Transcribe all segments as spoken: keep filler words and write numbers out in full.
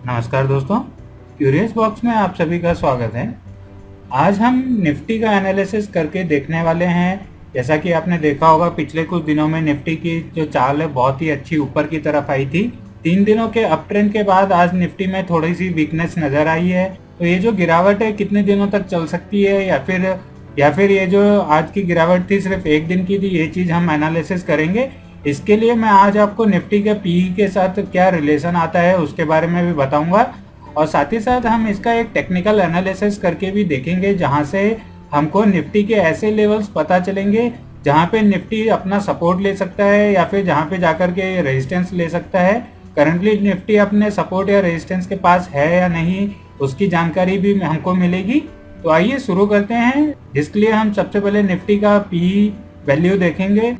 नमस्कार दोस्तों, curious box में आप सभी का स्वागत है। आज हम निफ्टी का एनालिसिस करके देखने वाले हैं। जैसा कि आपने देखा होगा, पिछले कुछ दिनों में निफ्टी की जो चाल है बहुत ही अच्छी ऊपर की तरफ आई थी। तीन दिनों के अप ट्रेंड के बाद आज निफ्टी में थोड़ी सी वीकनेस नजर आई है। तो ये जो गिरावट है कितने दिनों तक चल सकती है, या फिर या फिर ये जो आज की गिरावट थी सिर्फ एक दिन की थी, ये चीज़ हम एनालिसिस करेंगे। इसके लिए मैं आज आपको निफ्टी के पीई के साथ क्या रिलेशन आता है उसके बारे में भी बताऊंगा, और साथ ही साथ हम इसका एक टेक्निकल एनालिसिस करके भी देखेंगे, जहां से हमको निफ्टी के ऐसे लेवल्स पता चलेंगे जहां पे निफ्टी अपना सपोर्ट ले सकता है या फिर जहां पे जाकर के रेजिस्टेंस ले सकता है। करंटली निफ्टी अपने सपोर्ट या रेजिस्टेंस के पास है या नहीं, उसकी जानकारी भी हमको मिलेगी। तो आइए शुरू करते हैं, जिसके लिए हम सबसे पहले निफ्टी का पीई वैल्यू देखेंगे।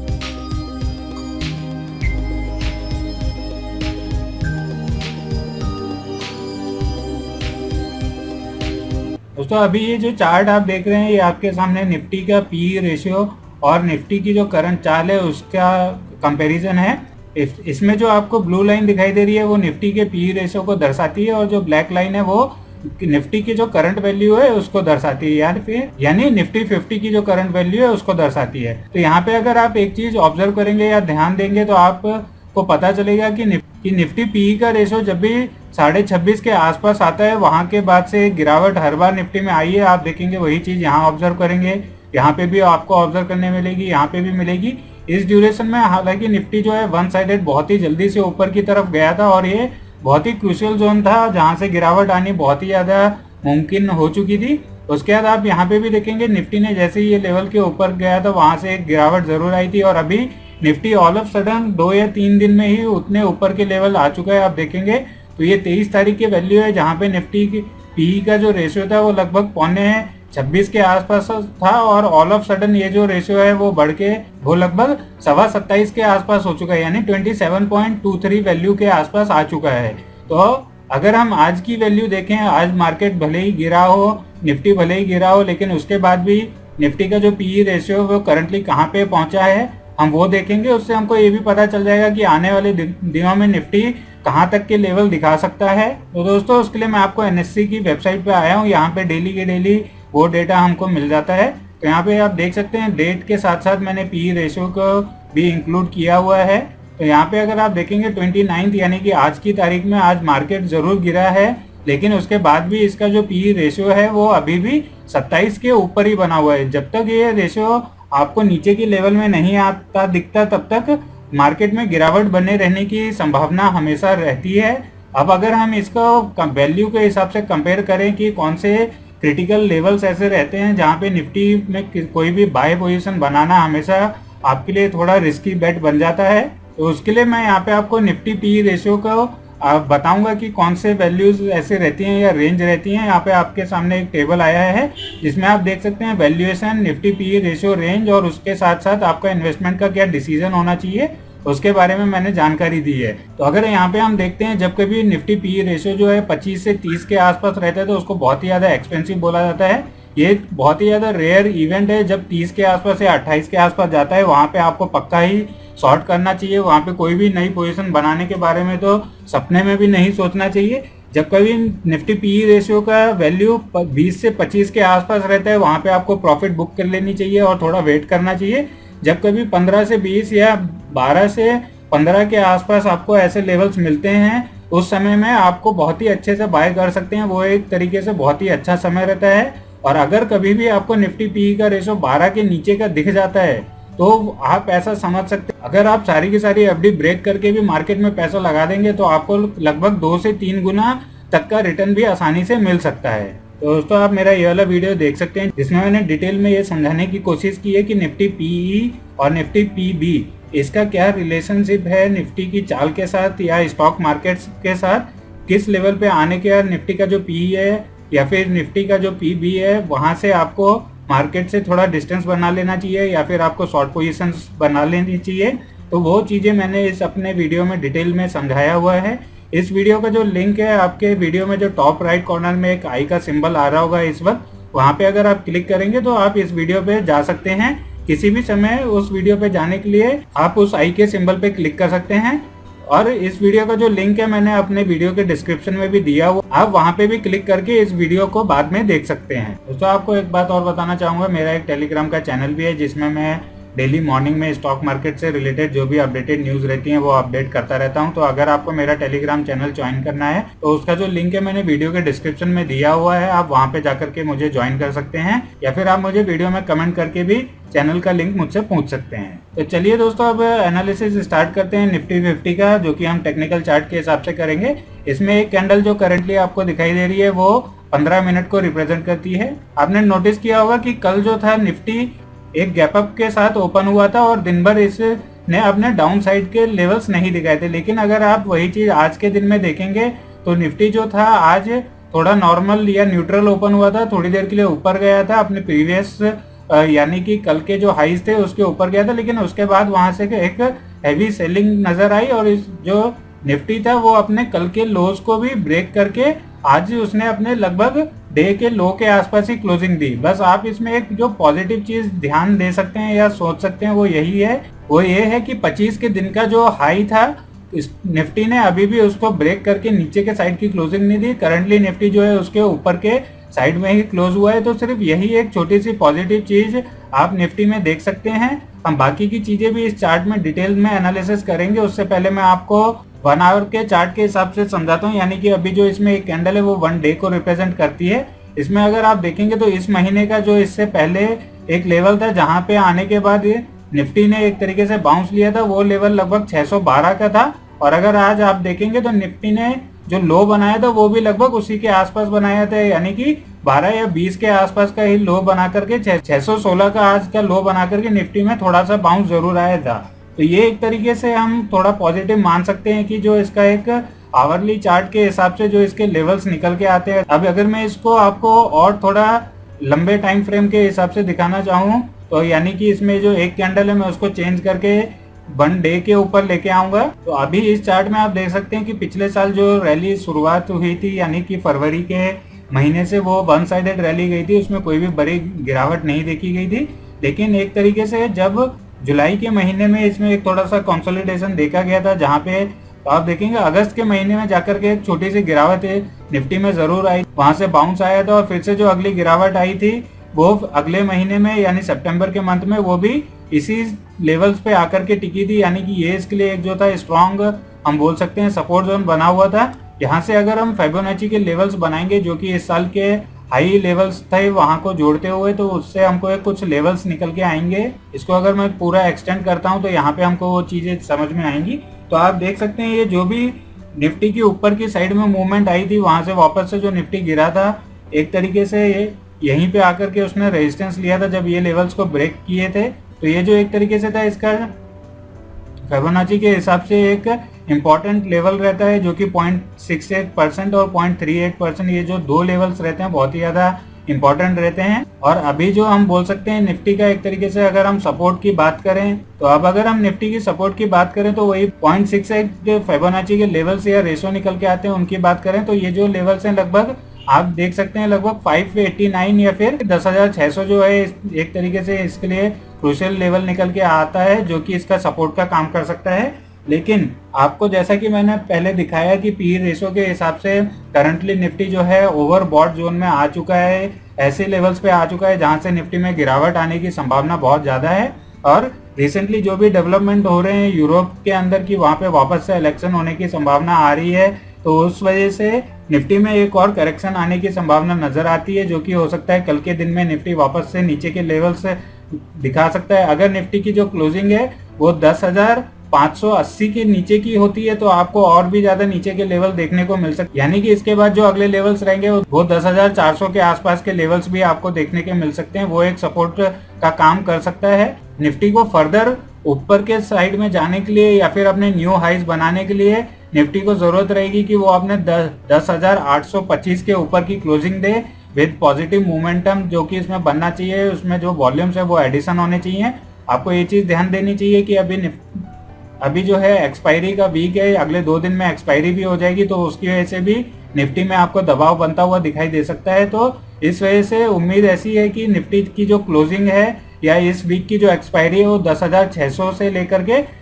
दोस्तों, अभी ये जो चार्ट आप देख रहे हैं ये आपके सामने निफ्टी का पीई रेशियो और निफ्टी की जो करंट चाल है उसका कंपैरिजन है। इस, इसमें जो आपको ब्लू लाइन दिखाई दे रही है वो निफ्टी के पीई रेशियो को दर्शाती है, और जो ब्लैक लाइन है वो निफ्टी की जो करंट वैल्यू है उसको दर्शाती है, यानी फिर यानी निफ्टी फिफ्टी की जो करंट वैल्यू है उसको दर्शाती है। तो यहाँ पे अगर आप एक चीज ऑब्जर्व करेंगे या ध्यान देंगे तो आपको पता चलेगा कि निफ्टी निफ्टी पीई का रेशियो जब भी साढ़े छब्बीस के आसपास आता है, वहां के बाद से गिरावट हर बार निफ्टी में आई है। आप देखेंगे वही चीज यहाँ ऑब्जर्व करेंगे, यहाँ पे भी आपको ऑब्जर्व करने मिलेगी, यहाँ पे भी मिलेगी। इस ड्यूरेशन में हालांकि निफ्टी जो है वन साइडेड बहुत ही जल्दी से ऊपर की तरफ गया था, और ये बहुत ही क्रूशियल जोन था जहां से गिरावट आनी बहुत ही ज्यादा मुमकिन हो चुकी थी। उसके बाद आप यहाँ पे भी देखेंगे निफ्टी ने जैसे ही ये लेवल के ऊपर गया था वहां से एक गिरावट जरूर आई थी, और अभी निफ्टी ऑल ऑफ सडन दो या तीन दिन में ही उतने ऊपर के लेवल आ चुका है। आप देखेंगे तो ये तेईस तारीख की वैल्यू है जहां पे निफ्टी की पीई का जो रेशियो था वो लगभग पौने छब्बीस के आसपास था, और ऑल ऑफ सडन ये जो रेशियो है वो बढ़ के वो लगभग सवा सत्ताईस के आसपास हो चुका है, यानी सत्ताईस पॉइंट दो तीन वैल्यू के आसपास आ चुका है। तो अगर हम आज की वैल्यू देखें, आज मार्केट भले ही गिरा हो, निफ्टी भले ही गिरा हो, लेकिन उसके बाद भी निफ्टी का जो पीई रेशियो वो करंटली कहाँ पे पहुंचा है हम वो देखेंगे। उससे हमको ये भी पता चल जाएगा कि आने वाले दिनों में निफ्टी कहाँ तक के लेवल दिखा सकता है। तो दोस्तों, उसके लिए मैं आपको एनएससी की वेबसाइट पे आया हूँ। यहाँ पे डेली के डेली वो डेटा हमको मिल जाता है। तो यहाँ पे आप देख सकते हैं डेट के साथ साथ मैंने पीई रेशियो को भी इंक्लूड किया हुआ है। तो यहाँ पे अगर आप देखेंगे ट्वेंटी नाइन्थ यानी कि आज की तारीख में आज मार्केट जरूर गिरा है, लेकिन उसके बाद भी इसका जो पीई रेशियो है वो अभी भी सत्ताईस के ऊपर ही बना हुआ है। जब तक ये रेशियो आपको नीचे की लेवल में नहीं आता दिखता तब तक मार्केट में गिरावट बने रहने की संभावना हमेशा रहती है। अब अगर हम इसको वैल्यू के हिसाब से कंपेयर करें कि कौन से क्रिटिकल लेवल्स ऐसे रहते हैं जहां पे निफ्टी में कोई भी बाय पोजीशन बनाना हमेशा आपके लिए थोड़ा रिस्की बेट बन जाता है, तो उसके लिए मैं यहाँ पे आपको निफ्टी पीई रेशियो को बताऊंगा कि कौन से वैल्यूज ऐसे रहती हैं या रेंज रहती हैं। यहाँ पे आपके सामने एक टेबल आया है जिसमें आप देख सकते हैं valuation, Nifty PE ratio, range, और उसके साथ साथ आपका इन्वेस्टमेंट का क्या डिसीजन होना चाहिए उसके बारे में मैंने जानकारी दी है। तो अगर यहाँ पे हम देखते हैं जब कभी निफ्टी पीई रेशियो जो है पच्चीस से तीस के आसपास रहता है तो उसको बहुत ही ज्यादा एक्सपेंसिव बोला जाता है। ये बहुत ही ज्यादा रेयर इवेंट है। जब तीस के आसपास या अट्ठाईस के आसपास जाता है वहां पे आपको पक्का ही शॉर्ट करना चाहिए। वहां पे कोई भी नई पोजीशन बनाने के बारे में तो सपने में भी नहीं सोचना चाहिए। जब कभी निफ्टी पीई रेशियो का वैल्यू बीस से पच्चीस के आसपास रहता है वहां पे आपको प्रॉफिट बुक कर लेनी चाहिए और थोड़ा वेट करना चाहिए। जब कभी पंद्रह से बीस या बारह से पंद्रह के आसपास आपको ऐसे लेवल्स मिलते हैं उस समय में आपको बहुत ही अच्छे से बाय कर सकते हैं। वो एक तरीके से बहुत ही अच्छा समय रहता है। और अगर कभी भी आपको निफ्टी पीई का रेशियो बारह के नीचे का दिख जाता है तो आप ऐसा समझ सकते हैं अगर आप सारी की सारी एफडी ब्रेक करके भी मार्केट में पैसा लगा देंगे तो आपको लगभग दो से तीन गुना तक का रिटर्न भी आसानी से मिल सकता है। तो दोस्तों, आप मेरा ये वाला वीडियो देख सकते हैं जिसमें मैंने डिटेल में ये समझाने की कोशिश की है कि निफ्टी पीई और निफ्टी पीबी इसका क्या रिलेशनशिप है निफ्टी की चाल के साथ या स्टॉक मार्केट्स के साथ, किस लेवल पे आने के बाद निफ्टी का जो पीई है या फिर निफ्टी का जो पीबी है वहां से आपको मार्केट से थोड़ा डिस्टेंस बना लेना चाहिए या फिर आपको शॉर्ट पोजीशंस बना लेनी चाहिए। तो वो चीज़ें मैंने इस अपने वीडियो में डिटेल में समझाया हुआ है। इस वीडियो का जो लिंक है आपके वीडियो में जो टॉप राइट कॉर्नर में एक आई का सिंबल आ रहा होगा इस वक्त, वहाँ पे अगर आप क्लिक करेंगे तो आप इस वीडियो पे जा सकते हैं। किसी भी समय उस वीडियो पे जाने के लिए आप उस आई के सिंबल पे क्लिक कर सकते हैं और इस वीडियो का जो लिंक है मैंने अपने वीडियो के डिस्क्रिप्शन में भी दिया हुआ, आप वहां पे भी क्लिक करके इस वीडियो को बाद में देख सकते हैं। दोस्तों आपको एक बात और बताना चाहूंगा, मेरा एक टेलीग्राम का चैनल भी है जिसमें मैं डेली मॉर्निंग में स्टॉक मार्केट से रिलेटेड जो भी अपडेटेड न्यूज़ रहती हैं वो अपडेट करता रहता हूं। तो अगर आपको मेरा टेलीग्राम चैनल ज्वाइन करना है तो उसका जो लिंक है मैंने वीडियो के डिस्क्रिप्शन में दिया हुआ है, आप वहां पे जाकर के मुझे ज्वाइन कर सकते हैं या फिर आप मुझे वीडियो में कमेंट करके भी चैनल का लिंक मुझसे पूछ सकते हैं। तो चलिए दोस्तों अब एनालिसिस स्टार्ट करते हैं निफ्टी फिफ्टी का, जो कि हम टेक्निकल चार्ट के हिसाब से करेंगे। इसमें एक कैंडल जो करंटली आपको दिखाई दे रही है वो पंद्रह मिनट को रिप्रेजेंट करती है। आपने नोटिस किया होगा कि कल जो था निफ्टी एक गैप अप के साथ ओपन हुआ था और दिन भर इसने अपने डाउन साइड के लेवल्स नहीं दिखाए थे, लेकिन अगर आप वही चीज आज के दिन में देखेंगे तो निफ्टी जो था आज थोड़ा नॉर्मल या न्यूट्रल ओपन हुआ था, थोड़ी देर के लिए ऊपर गया था, अपने प्रीवियस यानी कि कल के जो हाइज थे उसके ऊपर गया था, लेकिन उसके बाद वहां से एक हैवी सेलिंग नजर आई और इस जो निफ्टी था वो अपने कल के लोज को भी ब्रेक करके आज उसने अपने लगभग डे के लो के आसपास ही क्लोजिंग दी। बस आप इसमें एक जो पॉजिटिव चीज ध्यान दे सकते हैं या सोच सकते हैं वो यही है, वो ये है कि पच्चीस के दिन का जो हाई था इस निफ्टी ने अभी भी उसको ब्रेक करके नीचे के साइड की क्लोजिंग नहीं दी। करंटली निफ्टी जो है उसके ऊपर के साइड में ही क्लोज हुआ है। तो सिर्फ यही एक छोटी सी पॉजिटिव चीज आप निफ्टी में देख सकते हैं। हम बाकी की चीजें भी इस चार्ट में डिटेल में एनालिसिस करेंगे, उससे पहले मैं आपको वन आवर के चार्ट के हिसाब से समझाता हूँ। यानी कि अभी जो इसमें एक कैंडल है वो वन डे को रिप्रेजेंट करती है। इसमें अगर आप देखेंगे तो इस महीने का जो इससे पहले एक लेवल था जहां पे आने के बाद निफ्टी ने एक तरीके से बाउंस लिया था, वो लेवल लगभग छह सौ बारह का था। और अगर आज आप देखेंगे तो निफ्टी ने जो लो बनाया था वो भी लगभग उसी के आसपास बनाया था, यानी कि बारह या बीस के आसपास का ही लो बना करके छह सौ सोलह का आज का लो बना करके निफ्टी में थोड़ा सा बाउंस जरूर आया था। तो ये एक तरीके से हम थोड़ा पॉजिटिव मान सकते हैं कि जो इसका एक आवरली चार्ट के हिसाब से जो इसके लेवल्स निकल के आते हैं। अब अगर मैं इसको आपको और थोड़ा लंबे टाइम फ्रेम के हिसाब से दिखाना चाहूँ तो यानी कि इसमें जो एक कैंडल है मैं उसको चेंज करके वन डे के ऊपर लेके आऊंगा। तो अभी इस चार्ट में आप देख सकते हैं कि पिछले साल जो रैली शुरुआत हुई थी यानी कि फरवरी के महीने से वो वन साइडेड रैली गई थी, उसमें कोई भी बड़ी गिरावट नहीं देखी गई थी। लेकिन एक तरीके से जब जुलाई के महीने में इसमें एक थोड़ा सा कंसोलिडेशन देखा गया था, जहां पे तो आप देखेंगे अगस्त के महीने में जाकर के एक छोटी सी गिरावट निफ्टी में जरूर आई, वहां से बाउंस आया था और फिर से जो अगली गिरावट आई थी वो अगले महीने में यानी सितंबर के मंथ में वो भी इसी लेवल्स पे आकर के टिकी थी। यानी कि ये इसके लिए एक जो था स्ट्रॉन्ग हम बोल सकते हैं सपोर्ट जोन बना हुआ था। यहाँ से अगर हम फिबोनाची के लेवल्स बनाएंगे जो कि इस साल के हाई लेवल्स थे वहां को जोड़ते हुए, तो उससे हमको एक कुछ लेवल्स निकल के आएंगे। इसको अगर मैं पूरा एक्सटेंड करता हूं तो यहाँ पे हमको वो चीजें समझ में आएंगी। तो आप देख सकते हैं ये जो भी निफ्टी की ऊपर की साइड में मूवमेंट आई थी वहां से वापस से जो निफ्टी गिरा था एक तरीके से ये यहीं पे आकर के उसने रेजिस्टेंस लिया था जब ये लेवल्स को ब्रेक किए थे। तो ये जो एक तरीके से था इसका फिबोनाची के हिसाब से एक इम्पॉर्टेंट लेवल रहता है जो कि पॉइंट सिक्स एट परसेंट और पॉइंट थ्री एट परसेंट, ये जो दो लेवल्स रहते हैं बहुत ही ज्यादा इंपॉर्टेंट रहते हैं। और अभी जो हम बोल सकते हैं निफ्टी का एक तरीके से अगर हम सपोर्ट की बात करें तो अब अगर हम निफ्टी की सपोर्ट की बात करें तो वही पॉइंट सिक्स एट जो फिबोनाची के लेवल्स या रेशो निकल के आते हैं उनकी बात करें तो ये जो लेवल्स हैं लगभग आप देख सकते हैं लगभग फाइव एटी नाइन या फिर दस हजार छह सौ जो है एक तरीके से इसके लिए क्रूशियल लेवल निकल के आता है जो कि इसका सपोर्ट का काम कर सकता है। लेकिन आपको जैसा कि मैंने पहले दिखाया कि पी रेशो के हिसाब से करंटली निफ्टी जो है ओवरबॉट जोन में आ चुका है, ऐसे लेवल्स पे आ चुका है जहां से निफ्टी में गिरावट आने की संभावना बहुत ज्यादा है। और रिसेंटली जो भी डेवलपमेंट हो रहे हैं यूरोप के अंदर की वहां पे वापस से इलेक्शन होने की संभावना आ रही है, तो उस वजह से निफ्टी में एक और करेक्शन आने की संभावना नजर आती है जो कि हो सकता है कल के दिन में निफ्टी वापस से नीचे के लेवल से दिखा सकता है। अगर निफ्टी की जो क्लोजिंग है वो दस हजार पाँच सौ अस्सी के नीचे की होती है तो आपको और भी ज्यादा नीचे के लेवल देखने को मिल सकते, यानी कि इसके बाद जो अगले लेवल्स रहेंगे वो दस हजार चार सौ के आसपास के लेवल्स भी आपको देखने के मिल सकते हैं। वो एक सपोर्ट का काम कर सकता है। निफ्टी को फर्दर ऊपर के साइड में जाने के लिए या फिर अपने न्यू हाइज बनाने के लिए निफ्टी को जरूरत रहेगी कि वो अपने दस हजार आठ सौ पच्चीस के ऊपर की क्लोजिंग दे विद पॉजिटिव मोमेंटम जो कि इसमें बनना चाहिए। उसमें जो वॉल्यूम्स है वो एडिशन होने चाहिए। आपको ये चीज ध्यान देनी चाहिए कि अभी अभी जो है एक्सपायरी का वीक है, अगले दो दिन में एक्सपायरी भी हो जाएगी तो उसकी वजह से भी निफ्टी में आपको दबाव बनता हुआ दिखाई दे सकता है। तो इस वजह से उम्मीद ऐसी है कि निफ्टी की जो क्लोजिंग है या इस वीक की जो एक्सपायरी है वो दस हजार छह सौ से लेकर के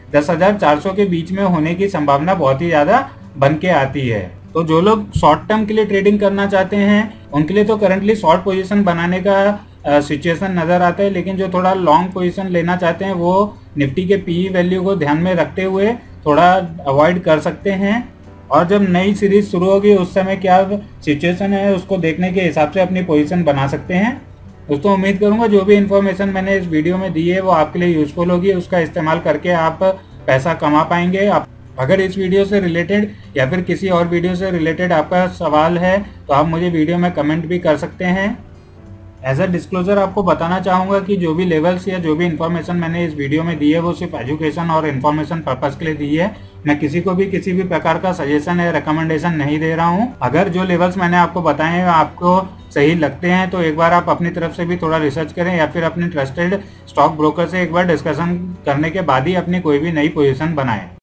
दस हजार चार सौ के बीच में होने की संभावना बहुत ही ज़्यादा बन के आती है। तो जो लोग शॉर्ट टर्म के लिए ट्रेडिंग करना चाहते हैं उनके लिए तो करंटली शॉर्ट पोजीशन बनाने का सिचुएशन नज़र आता है, लेकिन जो थोड़ा लॉन्ग पोजीशन लेना चाहते हैं वो निफ्टी के पीई वैल्यू को ध्यान में रखते हुए थोड़ा अवॉइड कर सकते हैं। और जब नई सीरीज शुरू होगी उस समय क्या सिचुएशन है उसको देखने के हिसाब से अपनी पोजीशन बना सकते हैं। दोस्तों उम्मीद करूंगा जो भी इन्फॉर्मेशन मैंने इस वीडियो में दी है वो आपके लिए यूजफुल होगी, उसका इस्तेमाल करके आप पैसा कमा पाएंगे। आप अगर इस वीडियो से रिलेटेड या फिर किसी और वीडियो से रिलेटेड आपका सवाल है तो आप मुझे वीडियो में कमेंट भी कर सकते हैं। एज अ डिस्क्लोजर आपको बताना चाहूँगा कि जो भी लेवल्स या जो भी इन्फॉर्मेशन मैंने इस वीडियो में दी है वो सिर्फ एजुकेशन और इन्फॉर्मेशन पर्पस के लिए दी है। मैं किसी को भी किसी भी प्रकार का सजेशन या रिकमेंडेशन नहीं दे रहा हूँ। अगर जो लेवल्स मैंने आपको बताए हैं आपको सही लगते हैं तो एक बार आप अपनी तरफ से भी थोड़ा रिसर्च करें या फिर अपने ट्रस्टेड स्टॉक ब्रोकर से एक बार डिस्कशन करने के बाद ही अपनी कोई भी नई पोजीशन बनाएं।